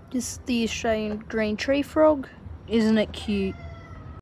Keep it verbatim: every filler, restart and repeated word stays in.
Just the Australian green tree frog. Isn't it cute?